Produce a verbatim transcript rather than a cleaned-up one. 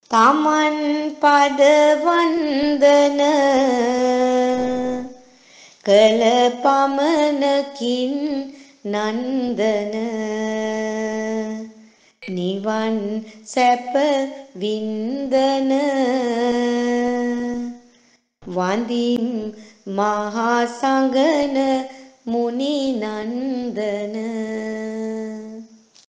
තමන් පද වන්දන කළ පමණකින් නන්දන නිවන් සැප වින්දන වඳින් මහා සංඝන මුනි නන්දන